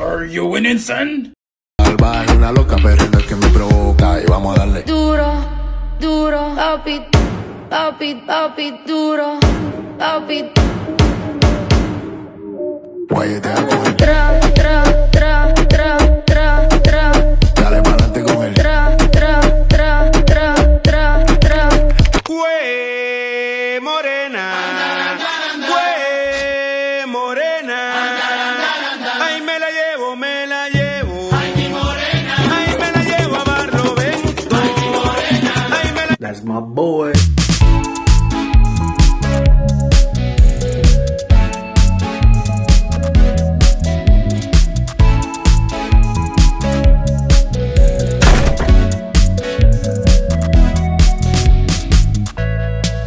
Are you winning, son? Salvaje, una loca, pero es que me provoca y vamos a darle. Duro, duro, papi, papi, papi, duro, papi. Guayetea con el Tra, tra, tra, tra, tra, tra. dale pa'lante con el Tra, tra, tra, tra, tra, tra. Güey, morena, güey, morena. Ay, me la llevo, me la llevo. Ay, mi morena. Ay, me la llevo a Barlovento. Ay, mi morena. Ay, me la... That's my boy.